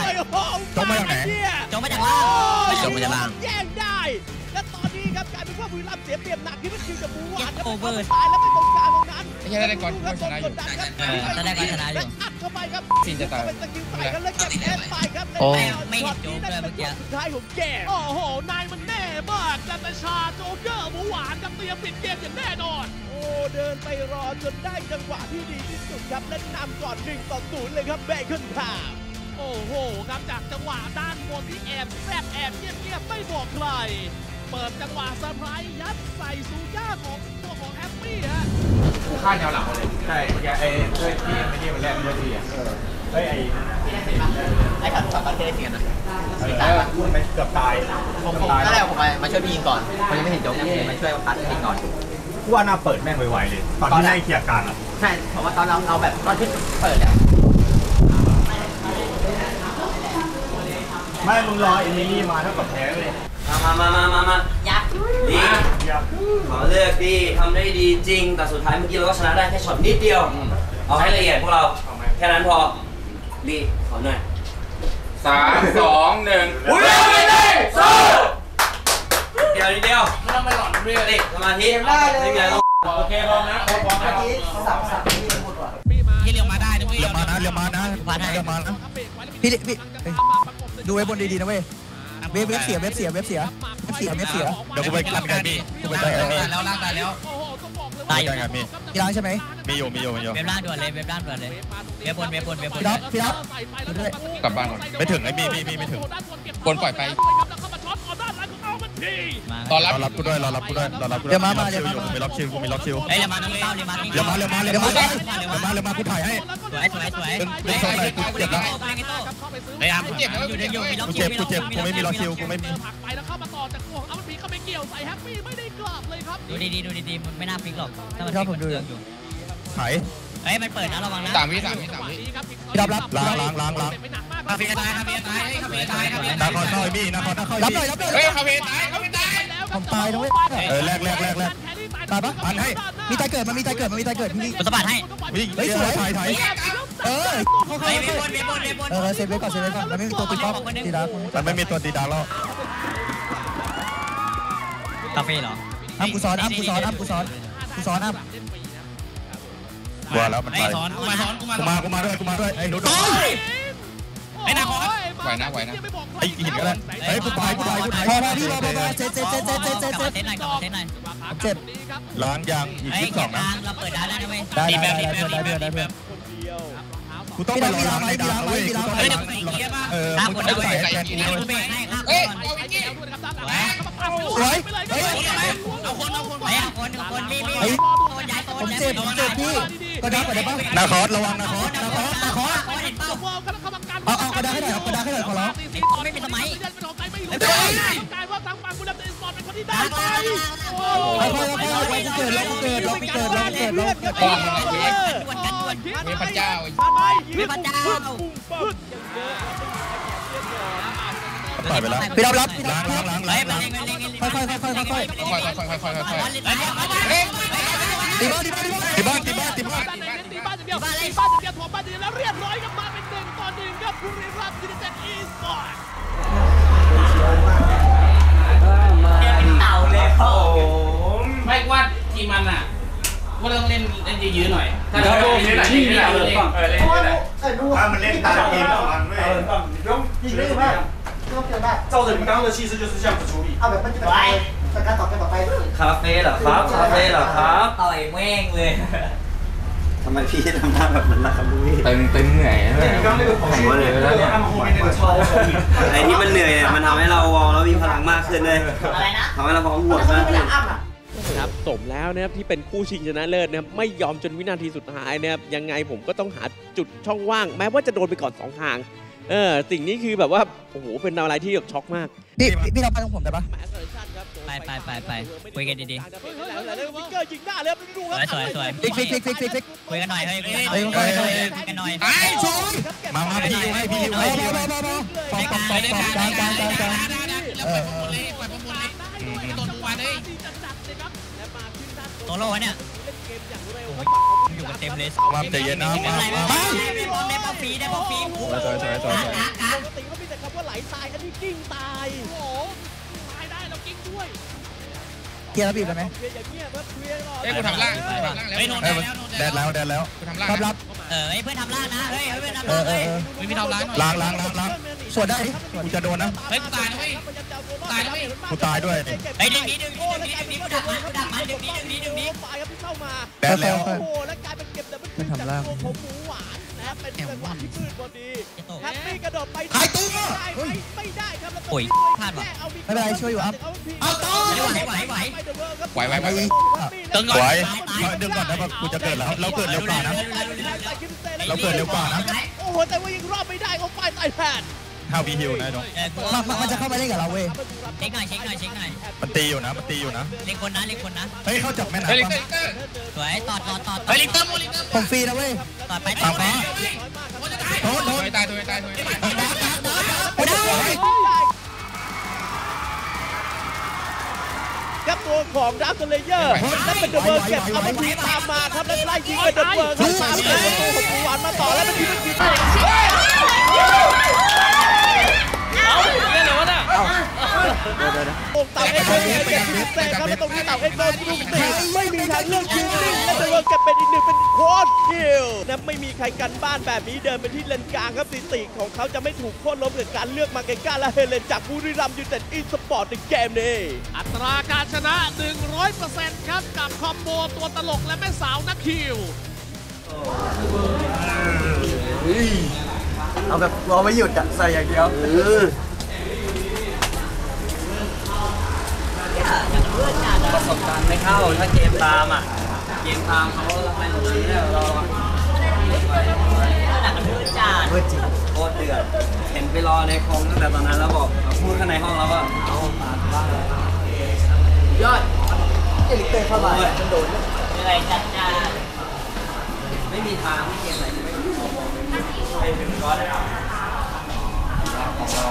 จงมาจากไหนจงมาจากล่างจงมาจากล่างแย่งได้และตอนนี้ครับกลายเป็นว่าบุรีรัมย์เสียเปรียบหนักที่มันคิวจากบูหวานครับตายแล้วไปตรงกลางตรงนั้นไม่ใช่ได้ก่อนกูชนะอยู่จะได้การชนะอยู่อัดเข้าไปครับซีนจะตายเป็นสกิลใส่กันแล้วเก็บแอสไปครับโอ้ไม่เห็นโจ๊กเลยเมื่อกี้สุดท้ายของแกโอ้โหนายมันแน่มากกันตชาโจ๊กเกอร์หมูหวานกับเตรียมปิดเกมอย่างแน่นอนโอ้เดินไปรอจนได้จังหวะที่ดีที่สุดครับและนำก่อนหนึ่งต่อศูนย์เลยครับแบคขึ้นทางโอ้โหครับจากจังหวะด้านบนที่แอบแซบแอบเงียบๆไม่บอกใครเปิดจังหวะเซอร์ไพรส์ยัดใส่ซูย่าของตัวของแอปปี้ฮะข้าแนวหลังเลยใช่ไอ้เฮ้ยพี่ไม่ที่มันแรกเมื่อพี่อ่ะเฮ้ยไอ้ไอ้ขัดขัดประเทศเสียนะไม่เกือบตายผมตายนั่นแหละผมมามาช่วยพี่ยิงก่อนผมยังไม่เห็นโจ๊กเลยมาช่วยพัดยิงก่อนกูว่าน่าเปิดแม่งไวๆเลยตอนที่ได้เคลียร์กลางอ่ะใช่เพราะว่าตอนเราเราแบบตอนที่เปิดเนี่ยไม่มึงรอไอ้มินี่มาเท่ากับแพ้เลยมามามามามายักษ์ดีขอเลือกดีทำได้ดีจริงแต่สุดท้ายเมื่อกี้เราก็ชนะได้แค่ช็อตนิดเดียวเอาให้ละเอียดพวกเราแค่นั้นพอดีขอหน่อยสามสองหนึ่งอุ้ยไม่ได้สู้เดี๋ยวนิดเดียวไม่ต้องไปหลอนเรื่อยดิสมาธิได้เลยไม่มีอะไรต้องโอเคพร้อมนะพร้อมนะที่เรียกมาได้นะเว้ยเรือมานะเรือมานะเรือมานะพี่พี่ดูไว้บนดีๆนะเว้ยเว็บเว็บเสียเว็บเสียเว็บเสียเว็บเสียเว็บเสียเดี๋ยวกูไปกันกันพี่กูไปกันกันพี่แล้วล่างตายแล้วตายอยู่กันพี่พี่ร้านใช่ไหมมีอยู่มีอยู่มีอยู่เว็บล่างด่วนเลยเว็บล่างด่วนเลยเว็บบนเว็บบนเว็บบนพี่รับพี่รับกลับบ้านก่อนไม่ถึงไอ้พี่พี่พี่ไม่ถึงคนปล่อยไปตอนรับรอรับกูด้วยรอรับกูด้วยรอรับกูด้วยเดี๋ยวมามาเดี๋ยวมากูมีล็อกคิวกูมีล็อกคิวเฮ้ยเร็วมาต้องเต้าเร็วมาเร็วมาเร็วมาเร็วมาเร็วมาเร็วมากูถ่ายให้สวยสวยสวยเป็นโซนไหนกูเจ็บแล้วพยายามเจ็บอยู่เดินอยู่มีล็อกกูคิเจ็วบกูเจ็บกูไม่มีล็อกคิวกูไม่มีไปแล้วเข้ามาต่อจากตัวของอัลฟีเข้าไปเกี่ยวใส่แฮปปี้ไม่ได้กลับเลยครับดูดีๆดูดีๆมันไม่น่าพลิกหรอกถ้ามันพลิกมันเรื่องอยู่ถ่ายเฮ้ยมันเปิดนะระวังนะสามวิสามวิสามวิพี่รับรับล้างล้างล้างล้างคาเฟ่ตายคาเฟ่ตายคาเฟ่ตายคาเฟ่นาคอนเข้าไอ้พี่นาคอนเข้ารับหน่อยรับหน่อยเฮ้ยคาเฟ่ตายคาเฟ่ตายผมตายนะเว้ยเออแรกแรกแรกแรกตายปะอันให้มีตายเกิดมันมีตายเกิดมันมีตายเกิดพี่ผมสะบัดให้เฮ้ยสวยถ่ายถ่ายเออเข้าเข้าเฮ้ยเว็เข้าบบนเว็บบนเว็บบนเออเซฟไว้ก่อนเซฟไว้ก่อนมันไม่มีตัวตีป๊อปตีดาร์มันไม่มีตัวตีดาร์แล้วคาเฟ่เหรออ้ำกูสอนอ้ำกูสอนอ้ำกูสอนกูสอนอ้ำกลัวแล้วมันไอ้ไปสอนกูมาสอนกูมากูมากูมาด้วยกูมาด้วยไอ้หนูดูไอ้นาคอไหวนะไหวนะไอ้หินก็ได้ไอ้กูตายกูตายกูตายพอพอพี่พอพอพอเจ็ดเจ็ดเจ็ดเจ็ดเจ็ดเจ็ดกลับเจ็ดมาเทสหน่อยกลับมาเทสหน่อยเจ็บล้างยางอีกไอ้สิบสเก็อบ งกนะลางเราเปิดได้แล้วนะเว้ยได้ดีได้แบบได้ดีแบบได้ดีเพื่อนแบบได้เพื่อนกูต้องไปรอล้างในดาวเว้ยกูต้องไปเฮ้ยเดี๋ยวไปเกียร์บ้างเออข้ามมึคงนต้องเดียวใส่ใส่แทนทีกูนี้ด้วยกูเบรกให้ข้ามเฮ้ยก่อนเอาวิกกี้สวยเฮ้ยเอาคนเอาคนไอ้คนเอาคนพี่พี่คนย้ายคนผมย้ายเจ็บผมเจ็บพี่ก็ได้ก็ได้ป่ะนาคอสระวังนาคอสนาคอสนาคอสเห็นเปล่าเอาเอาก็ได้ให้หน่อยก็ได้ให้หน่อยขอร้องไอ้คนไม่มีสมัยไม่ได้กลายว่าทางฝั่งคุณดับเบิลสปอร์ตเป็นคนที่ได้ไปโอ้ค่อยค่อยค่อยค่อยเกิดแล้วกูเกิดแล้วกูเกิดแล้วกูเกิดแล้วกูเกิดไอ้แล้วคนกันด่วนกันด่วนเฮ้ยพระเจ้าพี่พระเจ้าต่อยไปแล้วพี่รับรับล้างล้างล้างเฮ้ล้างยมันล้างเล่นเล่นเล่นค่อยค่อยค่อยค่อยค่อยค่อยค่อยค่อยค่อยค่อยค่อยเฮ้ยตีบ้านตีบ้านตีบ้านตีบ้านตีบ้านอย่างเดียวตีบ้านอย่างเดียวตีบ้านอย่างเดียวถ่วงบ้านอย่างเดียวแล้วเรียบร้อยครับมาเป็นหนึ่งต่อหนึ่งครับบุรีรัมย์ยูไนเต็ดอีสปอร์ตเต่าเลยโอ้ไม่ว่าทีมมันอ่ะว่าต้องเล่นเล่นยื้อๆหน่อยถ้าเราเล่นแบบนี้เราเล่นเออเล่นได้ถ้ามันเล่นตามทีมของมันไม่不用你没有办法照着你们刚刚的气势就是这样子处理啊不不ไปการต่อไปต่อไปคาเฟ่เหรอครับคาเฟ่เหรอครับต่อยแม่งเลยทำไมพี่ทำหน้าแบบนั้นล่ะครับพี่เต็มเต็มเหนื่อยนะแข่งมาเลยแล้วเนี่ยไอ้ที่มันเหนื่อยเนี่ยมันทำให้เราวอลแล้วมีพลังมากขึ้นเลยอะไรนะทำให้เราพอหัวมากขึ้นครับสมแล้วนะครับที่เป็นคู่ชิงชนะเลิศนะครับไม่ยอมจนวินาทีสุดท้ายนะครับยังไงผมก็ต้องหาจุดช่องว่างแม้ว่าจะโดนไปก่อนสองทางเออสิ่งนี้คือแบบว่าโอ้โหเป็นอะไรที่แบบช็อกมากพี่พี่รับไปของผมได้ปะไปไปไปไปคุยกันดีวิกเกอร์ยิงหน้าเลยดูครับๆสวยสวยฟิกฟิกฟิกฟิกฟิกฟิกคุยกันหน่อยเฮ้ยคุยกันหน่เฮ้อยยเฮ้ยเฮ้ยคุยกันหน่อยไอ้ชนมามาพี่ให้พี่ให้พี่ให้ปอปอปอปอกลางกลางกลางกลางเออโตโล่เนี่ยอยู่กันเต็มเลยมาใจเย็นนะมามาได้ปอฟีได้ปอฟีสวยสวยสวยสวยปกติก็มีแต่คำว่าไหลตายอันนี้กิ้งตายโอ้โหตายได้แล้วกิ้งด้วยเกียร์แล้วบีบได้ไหมเอ้ยกูทำล่างทำล่างแล้วเฮ้ยโดนเออแดดแล้วแดดแล้วกูทำล่างรับรับเออเพื่อนทำล่างนะเฮ้ยเพื่อนทำเอล่าอง เอเลอย เออไม่มีทำล่างล้างล้างล้างล้างสวดได้กูจะโดนนะเฮ้ยกูตายนะเว้ยตายนะเว้ยกูตายด้วยไอ้ดึงนี้ดึงนี้ดึงนี้ดึงนี้กูดักมันกูดักมันดึงนี้ดึงนี้ดึงนี้ฝ่ายครับที่เข้ามาแดดแล้วโอ้โหแล้วกลายเป็นเก็บดับเบิลคิวจากตัวของหมูหวานนะครับเป็นจังหวะที่มืดพอดีแฮปปี้กระโดดไปได้ไม่ไม่ได้ครับแล้วโอ้ยพลาดว่ะไม่เป็นไรช่วยอยู่ครับเอาต่อไหวไหวไหวไหวไหวไหวตึงก่อนดึงก่อนนะกูจะเกิดแล้วเราเกิดเร็วกว่านะเราเกิดเร็วกว่านะโอ้โหแต่ว่ายังรอดไม่ได้ของฝ่ายไต่แผ่นห้าวีฮิวนะน้องมันจะเข้ามาเล่นกับเราเว้ยเช็คหน่อยเช็คหน่อยเช็คหน่อยมันตีอยู่นะมันตีอยู่นะเล็กคนนะเล็กคนนะเฮ้ยเข้าจับแม่น้เฮ้ยลิงเตอร์ลิงเตอร์สวยตอดตอดตอดเฮ้ยลิงเตอร์โมลิงเตอร์ผมฟรีนะเว้ยตอดไปตอดไปโดนโดโดนนตายโดนตายโดนไม่ได้ครับตัวของดับเบิลเลเยอร์นั่นเป็นเดอะเบิร์กเก็บเอาไปทีตามมาครับแล้วไล่ยิงเป็นเดอะเบิร์กครับมาแล้วประตูของหมูหวานมาต่อแล้วเป็นทีมเป็นทีมเอาเรื่องอะไรวะน่ะโอ้เต่าเอ็กโดนเก็บทีมเซครับแล้วตรงนี้เต่าเอ็กโดนลูกตีไม่มีทางเลือกคิวนิ่งและเดอะเบิร์กเก็บเป็นอีกหนึ่งเป็นโค้ดคิวนะไม่มีใครกันบ้านแบบนี้เดินไปที่เลนกลางครับสถิติของเขาจะไม่ถูกโค่นล้มกับการเลือกมาเกก้าและเฮเลนจากบุรีรัมย์ยูไนเต็ดอีสปอร์ตในเกมนี้อัตราการชนะ หนึ่งร้อยเปอร์เซ็นต์ ครับกับคอมโบตัวตลกและแม่สาวนักคิวเอาแบบรอไม่หยุดอะใส่อย่างเดียวประสบการณ์ไม่เข้าถ้าเกมตามอ่ะเกมตามเขาแล้วไปเลยเนี่ยเราหนักกันเดือดจ้าเดือดจริงโคตรเดือดเห็นไปรอในคลองตั้งแต่ตอนนั้นแล้วบอกพูดข้างในห้องแล้วก็เอาตาบ้างยอดเอลิเต้เข้ามามันโดนอะไรจัดจ้าไม่มีทางไม่เกมไหนไม่ไปถึงก้อนได้หรอของเรา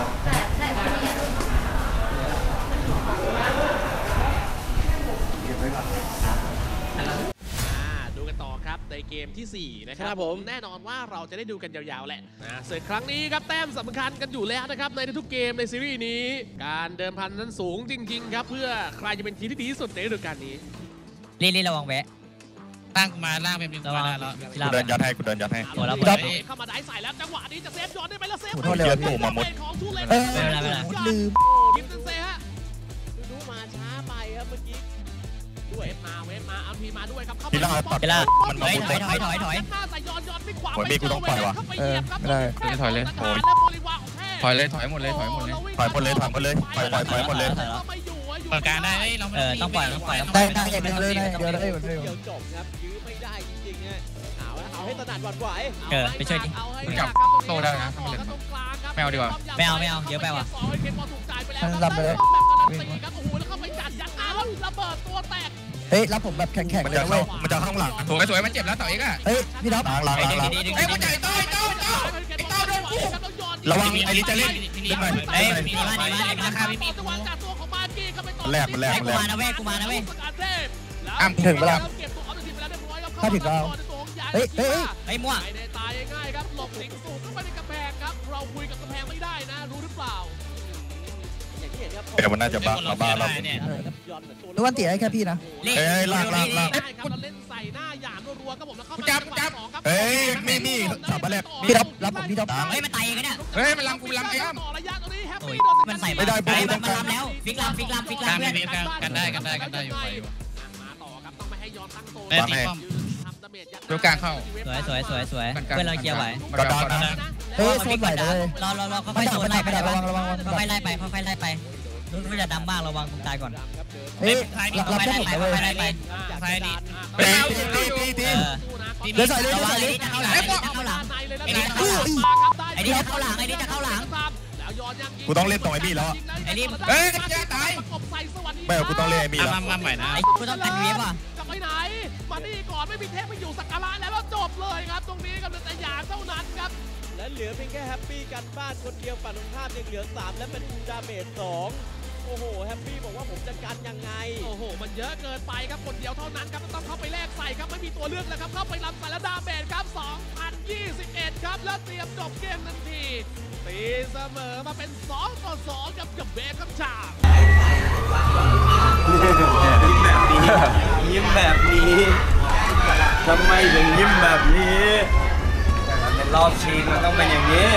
ดูกันต่อครับในเกมที่สี่นะครับผมแน่นอนว่าเราจะได้ดูกันยาวๆแหละนะส่วนครั้งนี้ครับแต้มสำคัญกันอยู่แล้วนะครับในทุกเกมในซีรีส์นี้การเดิมพันนั้นสูงจริงๆครับเพื่อใครจะเป็นทีมที่ดีที่สุดในฤดูกาลนี้รีรีระวังแวะตั้งมาล่างเป็นริมระวังแล้วกูเดินยัดให้กูเดินยัดให้โอ้แล้วดับเข้ามาได้ใส่แล้วจังหวะนี้จะเซฟย้อนได้ไหมแล้วเซฟโทษเลยตู่มาหมดของทูเลนเออไม่เป็นไรไม่เป็นไรลืมยิมเซนเซ่ฮะดูมาช้าไปครับเมื่อกี้ด้วยเวฟมาเวฟมาเอาทีมาด้วยครับเข้าทีละปัดเวลามันถมาอยหมดถเลอยยถอยถอยถอยหน้าใส่ย้อนย้อนไม่ขวาโอ้ยพี่กูต้องปล่อยวะเข้าไปเหยียบครับเออไม่ได้ถอยเลยโอ้ยแล้วบริวารของแท้ถอยเลยถอยหมดเลยถอยหมดเลยถอยหมดเลยถอยหมดเลยถอยถอยถอยหมดเลยไม่อยู่อะอยู่เปิดการได้เฮ้ยเราเออต้องปล่อยต้องปล่อยต้องปล่ได้อยได้อย่างเดียวเลยได้เดียวได้หมดเลยเดี๋ยวจบครับยื้อไม่ได้จริงๆฮะเอาละเอาให้ถนัดหวั่นไหวเออไปช่วยดิเอาให้มึงจับโตได้นะทำไมเล่นตรงกลางครับไม่เอาดีกว่าไม่เอาไม่เอาเยอะไปว่ะสองเกมบอลถูกจ่ายไปแล้วมันรับไปเลยแบบการันตีครับโอ้โหแล้วเข้าไปจัดยัดอ้าวระเบิดตัวแตกเฮ้ยรับผมแบบแข็งๆมันเลยจะนะเข้าเว้ยมันจะเข้าข้างหลังสวยสวยมันเจ็บแล้วต่ออีกอ่ะเฮ้ยพี่รับล้างล้างล้างล้างเฮ้ยมันใหญ่โต้โต้โต้ไอ้โต้โดนกูระวังไอ้ลิจะเล่นเล่นหน่อยเอ้ยมีมาดีมาดีมาราคาไม่มีจังหวะจากตัวของมาร์กี้เข้าไปต่อมันแลกมันแลกไอ้มันกูแลกมานะเว้ยกูมานะเว้ยอ้ำถึงเวลาเก็บตัวเอาทีมไปแล้วเรียบร้อยครับถ้าถึงเราเฮ้ยเฮ้ยเฮ้ยไอ้มั่วไม่ได้ตายง่ายๆครับหลบสิงสูงเข้าไปในกำแพงครับเราคุยกับกำแพงไม่ได้นะรู้หรือเปล่าอย่างที่เห็นครับเดี๋ยวมันน่าจะบ้ามาบ้าเราเนี่ยย้อนเหมือนตัวทุกวันตีให้แค่พี่นะ เอ้ยลากลากลากได้ครับเราเล่นใส่หน้าหยามรัวๆครับผมแล้วเข้ามาจับจับเฮ้ยมีมีสามมาแรกพี่รับรับผมพี่รับเฮ้ยมันตายเองกันเนี่ยเฮ้ยมันลำกูลำไอ้อ้ำต่อระยะตรงนี้แฮปโอ้ยปี้โดนมันใส่ไม่ได้ไปมันมันลำแล้วฟิกลำฟิกลำฟิกลำเพื่อนกันได้กันได้กันได้อยู่ไปอยู่มาต่อครับต้องไม่ให้ย้อนตั้งโตเอ้ยตีป้อมทำดาเมจยัดดูกลางเข้าสวยสวยสวยสวยเพื่อนเราเคลียร์ไหวกระดานนะเฮ้ยโซนไหวเลยเราเราเราค่อยๆโซนไล่ไปไหนบ้างค่อยๆไล่ไปค่อยๆไล่ไปนู้นจะดำบ้างระวังตายก่อนเฮ้ยรับรับค่อยๆแค่ไล่ผมไปนะเว้ยค่อยๆไล่ไปซ้ายดีตีตีตีตีเออเดี๋ยวใส่เลยระเดี๋ยววังใส่ไอ้เลยนี่จะเข้าหลังไอ้นี่จะเข้าหลัง ไอ้นี่จะเข้าหลัง ไอ้นี่จะเข้าหลังไอ้นี่จะเข้าหลังกูต้องเล่นตรงไอ้บี้แล้วไอ้นี่เฮ้ยแกตายไม่เอากูต้องเล่นไอ้บี้แล้วมาใหม่นะไอ้กูต้องกันเวฟว่ะจะไปไหนมานี่ก่อนไม่มีเทพไปอยู่สักการะแล้วแล้วจบเลยครับตรงนี้กับแต่หยาเท่านั้นครับและเหลือเพียงแค่แฮปปี้กันบ้านคนเดียวฝั่งตรงข้ามยังเหลือสามและเป็นดาเมจสองโอ้โหแฮปปี้บอกว่าผมจะกันยังไงโอ้โหมันเยอะเกินไปครับคนเดียวเท่านั้นครับต้องเข้าไปแลกใส่ครับไม่มีตัวเลือกแล้วครับเข้าไปลำใส่แล้วดาเมจครับสองพันยี่สิบเอ็ดครับแล้วเตรียมจบเกมทันทีตีเสมอมาเป็นสองต่อสองกับกับเบคครับจ่ายิ้มแบบนี้ทำไมถึงยิ้มแบบนี้มันเป็นรอบชิงมันต้องเป็นอย่างนี้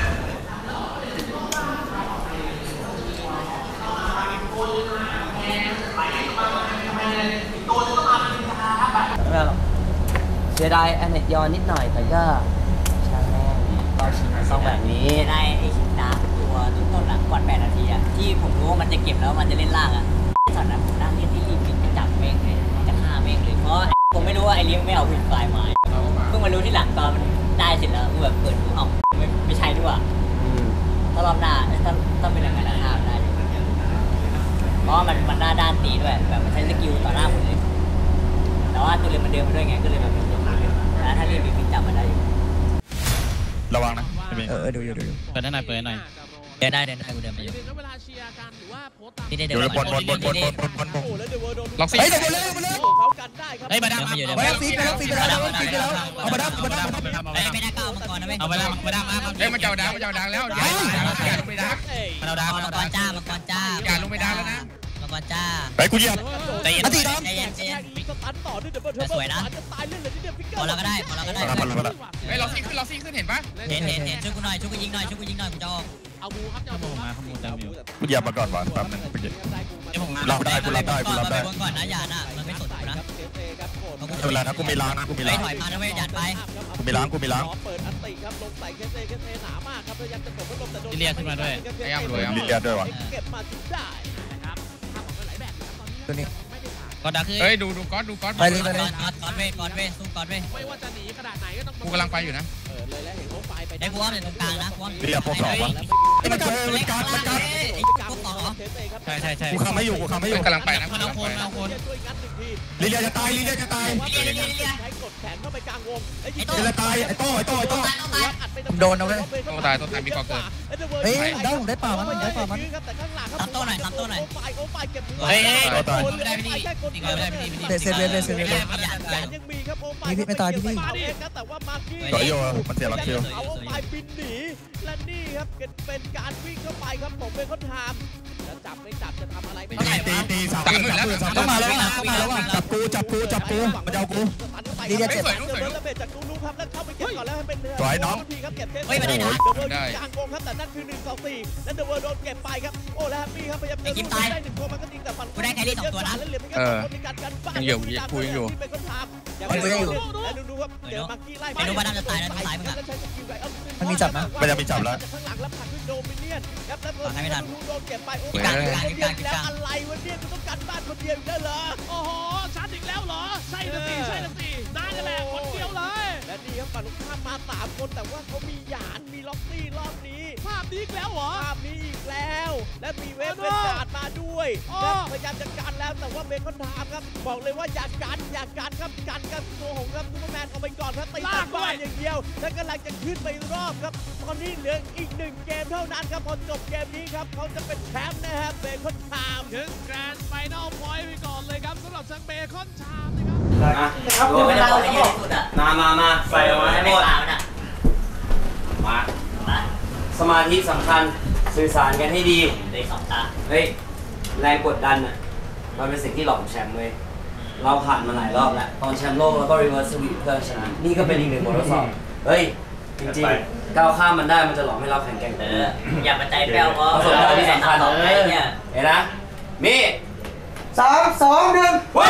เสียดายแอนเนตยอนนิดหน่อยแต่ก็ช่างแม่งรอบชิงมันต้องแบบนี้ได้ไอ้ชิงดาตัวต้นๆอ่ะก่อนแปดนาทีอ่ะที่ผมรู้ว่ามันจะเก็บแล้วมันจะเล่นล่างอ่ะตอนนั้นผมนั่งเล่นที่รีบวิ่งไปจับเมฆเลยจะฆ่าเมฆเลยเพราะผมไม่รู้ว่าไอ้เลี้ยงไม่เอาผิดปลายไม้เพิ่งมารู้ที่หลังตอนมันได้เสร็จแล้วแบบเปิดดูเอ้าไม่ไม่ใช่ด้วยถ้ารอบหน้าถ้าถ้าเป็นอย่างนั้นนะฆ่าได้เพราะมันมันหน้าด้านตีด้วยแบบมันใช้สกิลต่อหน้าผมเลยแต่ว่าตัวเรียนมันเดินมาด้วยไงก็เลยแบบเป็นตัวขาเลยแต่ถ้าเรียนวิ่งจับมาได้อยู่ระวังนะเออดูอยู่ดูอยู่เปิดหน่อยเปิดหน่อยเดินได้เดินได้กูเดินไปอยู่ที่ได้เดินบนบนบนบนบนบนบนบนล็อกซี่เฮ้ยเดินเลยเดินเลยเฮ้ยมาดับมาอยู่เดินไปแล้วฟีไปแล้วฟีไปแล้วฟีไปแล้วเอามาดับมาดับเฮ้ยไม่ได้ก้าวมังกรนะเว้ยเอามาดับมาดับมาเฮ้ยมันจะเอาดับมันจะเอาดับแล้วอย่าลงไปดับมันเอาดับมังกรจ้ามังกรจ้าอย่าลงไปดับแล้วนะมังกรจ้าไปกูเหยียบใจเย็นใจเย็นใจเย็นสวยนะพอแล้วก็ได้พอแล้วก็ได้เฮ้ยล็อกซี่ขึ้นล็อกซี่ขึ้นเห็นปะเห็นเห็นเห็นช่วยกูหน่อยช่วยกูยิงหน่อยช่วยกูยิงหน่อยกูจะออกเอาบูครับเอาบูมาขโมยเต็มอยู่กูเหยียบมาก่อนวะแป๊บนึงไปเก็บรับได้กูรับได้กูรับได้ก่อนนะอย่านะมันไม่สนนะเวลานะกูมีล้างนะกูมีล้างถอยมานะเว้ยยัดไปกูมีล้างกูมีล้างเปิดอันติครับลงใส่เคเซเคเซหนามากครับพยายามจะกดพัดลมแต่โดนเรียกขึ้นมาด้วยไอ้ย่ำรวยอ่ะเรียกด้วยวะเก็บมาถึงได้นะครับภาพของหลายแบบนะครับตอนนี้ตัวนี้ก็ดักคือเฮ้ยดูดูก๊อตดูก๊อตไปเลยไปเลยก๊อตก๊อตเว้ยก๊อตเว้ยสู้ก๊อตเว้ยไม่ว่าจะหนีขนาดไหนก็ต้องกูกำลังไปอยู่นะเออเลยแล้วเห็นเขาไปไปได้กูว่าในตรงกลางนะกูว่าเรียกพวกสองวะมันกัดมันกัดมันกัดใช่ใช่ใช่กูคำไม่อยู่กูคำไม่อยู่กำลังไปนะกำลังไปนะลิเลียจะตายลิเลียจะตายใช้กดแขนเข้าไปกลางวงไอ้ลิเลียตายไอ้โต้ไอ้โต้ไอ้โต้โดนเอาเลยโต้ตายโต้ตายมีกอเกิดเฮ้ยได้ผมได้ป่ามันได้ป่ามันทำโต้หน่อยทำโต้หน่อยเฮ้ยไม่ได้ไม่ดีไม่ได้ไม่ดีไม่ดีเซฟเซฟเซฟเซฟยังมีครับโอ้พี่พี่ไม่ตายพี่พี่แต่ว่ามากี้ต่อยโยมันเสียหลักเชียวเอาไปบินหนีและนี่ครับเป็นการวิ่งเข้าไปครับผมเป็นคนทำจะจับไม่จับจะทำอะไรไม่ได้ตีตีสามหมื่นแล้วต้องมาแล้วต้องมาแล้วจับกูจับกูจับกูมาเจ้ากูดีเจ็บเดินระเบิดจากกูรู้ครับแล้วเข้าไปเก็บก่อนแล้วเป็นสวยน้องทีครับเก็บเทสเฮ้ยไม่ได้นะเดอะเวิร์ดกลางวงครับแต่นั่นคือหนึ่งสองสี่และเดอะเวิร์ดโดนเก็บไปครับโอ้แล้วแฮปปี้ครับพยายามจะได้หนึ่งตัวมันก็จริงแต่มันกูได้แค่ที่สองตัวนะเออยังอยู่กูยังอยู่มันก็ยังอยู่แล้วดูครับเดี๋ยวมากี้ไล่ไปดูว่าน่าจะตายนะตายมั้งมันมีจับนะมันจะมีจับแล้วข้างหลังแล้วผลักด้วยโดมิเนียนครับแล้วโดนเก็บไปโอ้ยการการการการอะไรวะเนี่ยกูต้องการบ้านคนเดียวได้เหรอโอ้โหชาร์จอีกแล้วเหรอใช่ละสิใช่ละสิได้แหละคนเดียวเลยและนี่ครับฝั่งลูกค้ามาสามคนแต่ว่าเขามีหยานมีล็อกซี่รอบนี้ภาพนี้อีกแล้วเหรอภาพนี้อีกแล้วและมีเวฟเป็นการ์ดมาด้วยครับพยายามจะกันแล้วแต่ว่าเบคอนทามครับบอกเลยว่าอยากกันอยากกันครับกันกับตัวของครับซูเปอร์แมนเอาไปก่อนครับตีตัดบ้านอย่างเดียวและกำลังจะขึ้นไปรอบครับตอนนี้เหลืออีกหนึ่งเกมเท่านั้นครับพอจบเกมนี้ครับเขาจะเป็นแชมป์นะครับเบคอนทามถึงแกรนด์ไฟนอลพอยต์ไปก่อนเลยครับสำหรับชังเบคอนทามนะครับไม่ได้บอกที่สุดอ่ะมามามาใส่มาให้หมดมาสมาธิสำคัญสื่อสารกันให้ดีได้สองตาเฮ้ยแรงกดดันอ่ะมันเป็นสิ่งที่หลอกแชมป์เลยเราผ่านมาหลายรอบแล้วตอนแชมป์โลกแล้วก็รีเวิร์สสวีทเพื่อชนะนี่ก็เป็นอีกหนึ่งบททดสอบเฮ้ยจริงๆก้าวข้ามมันได้มันจะหลอกให้เราแข็งแกร่งเอออย่ามาใจแป้วเพราะประสบการณ์ที่สำคัญเนี่ยเห็นนะมีสามสองหนึ่งเอา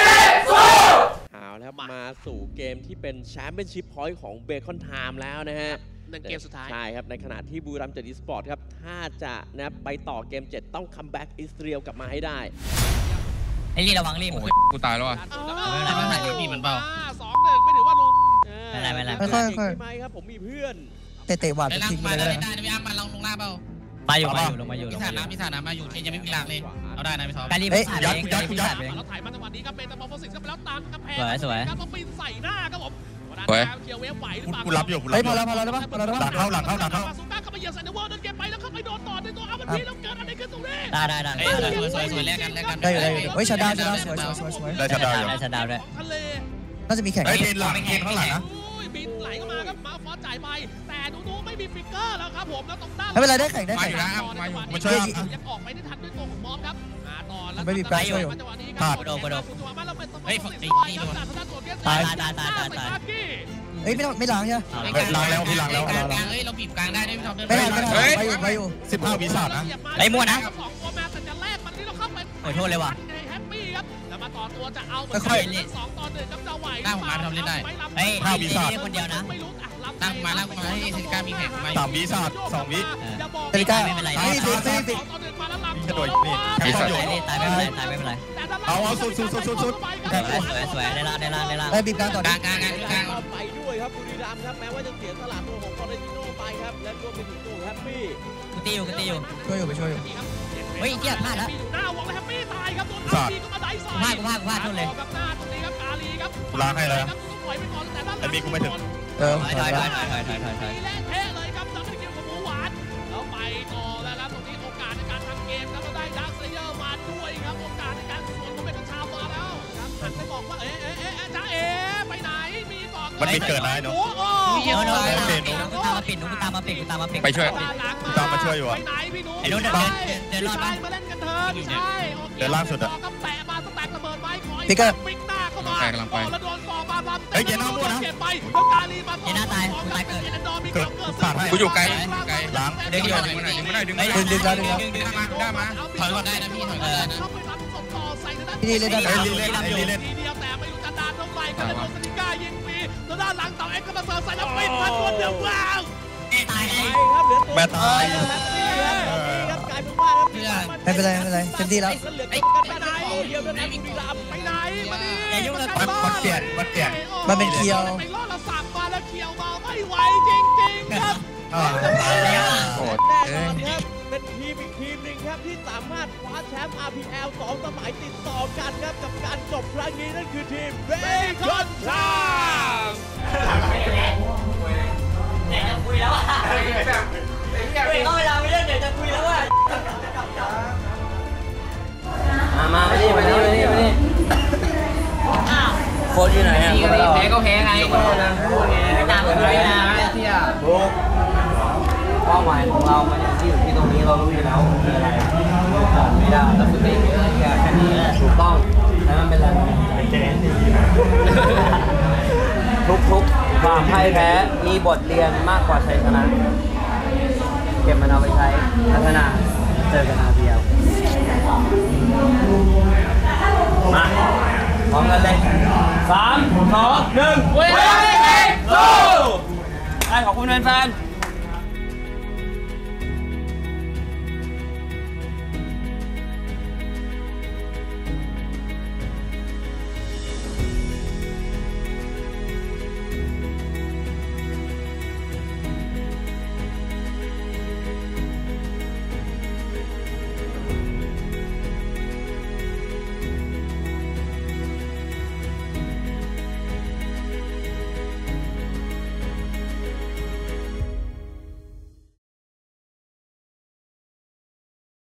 แล้วมาสู่เกมที่เป็นแชมเปี้ยนชิพพอยต์ของเบคอนไทม์แล้วนะฮะหนึ่งเกมสุดท้ายใช่ครับในขณะที่บูรัมย์เจ็ดอีสปอร์ตครับถ้าจะนะไปต่อเกมเจ็ดต้องคัมแบ็กอิสเรียลกลับมาให้ได้ไอ้รีระวังรีบกูตายแล้วอ่ะไม่เป็นไรไม่มีมันเปล่าสองหนึ่งไม่ถือว่าลุมไม่เป็นไรไม่เป็นไรค่อยค่อยไหมครับผมมีเพื่อนเตะเตะหวานทิ้งไปเลยได้ได้พี่อาร์มมาลงลงล่าเปล่ามาอยู่มาอยู่ลงมาอยู่พี่ฐานน้ำพี่ฐานน้ำมาอยู่เทนยังไม่มีหลักเลยเอาได้นะพี่ทอมการรีบผ่านเองการรีบผ่านเองเราถ่ายมาจังหวะนี้ครับเป็นตะมอลโฟสิกส์ครับแล้วตังกำแพงสวยสวยครับเขาปีนใส่หน้าครับผมเฮ้ยกูรับอยู่กูรับอยู่พอแล้วพอแล้วได้ปะพอแล้วได้ปะหลังเข้าหลังเข้าหลังเข้ามาซูก้าเข้าไปเหยียบใส่ในวอลเดินเก็บไปแล้วเข้าไปโดนต่อในตัวเอามันพีแล้วเกิดอะไรขึ้นตรงนี้ได้ได้ได้สวยสวยสวยแลกกันแลกกันได้อยู่ได้อยู่เฮ้ยชัดดาวชัดดาวสวยสวยสวยได้ชัดดาวอยู่ได้ชัดดาวด้วยน่าจะมีแข่งเฮ้ยเทนหลังเทนข้างหลังนะบินไหลเข้ามาครับมาฟอสจ่ายไปแต่นูนูไม่มีฟิกเกอร์แล้วครับผมแล้วตรงด้านไม่เป็นไรได้แข่งได้แข่งมาอยู่นะมาอยู่มาช่วยยังออกไปได้ทันด้วยตัวของมอมครับมาต่อแล้วไม่มีปลายช่วยอยู่จังหวะนี้ขาดกระโดดกระโดดเฮ้ยไอ้นี่โดนตายตายตายตายตายเฮ้ยไม่ต้องไม่ล้างใช่ไหมล้างแล้วพี่ล้างแล้วกลางเฮ้ยเราบีบกลางได้ได้พี่ทอมเดินไม่ได้ไม่ได้ไปอยู่ไปอยู่สิบห้าวิสาดนะไอ้มั่วนะโอ้ยโทษเลยว่ะค่อยหน้าผมมาทำเล่นได้เฮ้ยห้าวิสาดคนเดียวนะตั้งมาตั้งมาให้เซนิก้ามีแข่งมาสามวิสาดสองวิเซนิก้าไม่เป็นไรนี่สิสิสิกระโดดนี่แคปตาอยู่ยตายไม่เป็นไรตายไม่เป็นไรเอาเอาสุดสุดสุดสุดสุดสวยสวยสวยได้ละได้ละได้ละไปบีบกลางต่อกลางกลางกลางกลางไปด้วยครับบุรีรัมย์ครับแม้ว่าจะเสียสละตัวของคอนเดติโน่ไปครับและรวมไปถึงตัวแฮปปี้กูตีอยู่กูตีอยู่ช่วยอยู่ไปช่วยอยู่เฮ้ยเจี๊ยบพลาดแล้วสาดพลาดกูพลาดกูพลาดโทษเลยล้างให้แล้วไอ้มีกูไม่ถึงเออถอยถอยถอยถอยถอยถอยถอยถอยแล้วไปต่อแล้วครับตรงนี้โอกาสในการทำเกมครับแล้วได้ดาร์คเซเยอร์มาด้วยครับโอกาสในการสวนของเป็นชาวมาแล้วครับหันไปบอกว่าเอ๊ะเอ๊ะเอ๊ะจ้าเอ๋ไปไหนมีก่อนมันมีเกิดอะไรเนาะโอ้โหเดี๋ยวโดนกูตามมาปิดกูตามมาปิดกูตามมาปิดไปช่วยตามมาช่วยอยู่ไปอ่ะไหนพี่หนูไอ้โดนเดินเดินรอดปะมาเล่นกันเถอะใช่โอเคเดินล่างสุดอะก็แปะมาสแต็กระเบิดไม้ขอพี่ก็ปิ๊กหน้าเข้ามากำลังไปแล้วโดนก่อมาบัมเฮ้ยเจน่ามั่วนะเก็บไปแล้วกาลีมาต่อเจน่าตายกูตายเกิดเอ็นดอร์มีเกิดเกิดสาดให้กูอยู่ไกลไกลล้างดึงอยู่ดึงมาหน่อยดึงมาหน่อยดึงมาหน่อยดึงดึงแล้วดึงแล้วดึงดึงมาได้มาถอยก่อนได้นะพี่ถอยก่อนได้นะเข้าไปรับส่งต่อใส่ทางด้านพี่นี่เล่นได้ไหมไอ้ลีเล่นไอ้ลีเล่นทีเดียวแต่ไม่รู้จะดานเท่าไหร่ก็เลยโดนสติก้ายิงฟรีแล้วด้านหลังเต่าเอ็กซ์ก็มาเสิร์ฟใส่แล้วปิดทันตัวเดียวว้าวตายไอ้ครับเหลือตัวแม่ตายครับครับกลายเป็นว่าครับเพื่อไม่เป็นไรไม่เป็นไรเต็มที่แล้วเหลือกันไปไหนเดียวกันบุรีรัมย์ไปไหนมาดิอย่ายุ่งกับมันมันเปลี่ยนมันเปลี่ยนมันเป็นเคียวไปล่อเราสับมาแล้วเคียวมาไม่ไหวจริงๆครับอ่าโอ้แน่นอนครับเป็นทีมอีกทีมหนึ่งครับที่สามารถคว้าแชมป์ อาร์ พี แอล สองสมัยติดต่อกันครับกับการจบครั้งนี้นั่นคือทีมเบคอนทามอยากจะคุยแล้วอ่ะเฮ้ยก็เวลาไม่เล่นเดี๋ยวจะคุยแล้วอ่ะมามาไปดิไปดิไปดิไปดิโค้ชอยู่ไหนอ่ะแพ้ก็แพ้ไงโค้ชนะไม่ตามก็ไม่นะเที่ยเป้าหมายของเรามันที่อยู่ที่ตรงนี้เรารู้อยู่แล้วคืออะไรไม่ได้เราฝึกได้แค่แค่นี้ถูกต้องแล้วมันเป็นอะไรทุกๆความพ่ายแพ้มีบทเรียนมากกว่าชัยชนะเก็บมันเอาไปใช้พัฒนาเจอกันอาเดียวมาพร้อมกันเลยสามสองหนึ่งเว้ยสู้ได้ขอบคุณแฟนๆ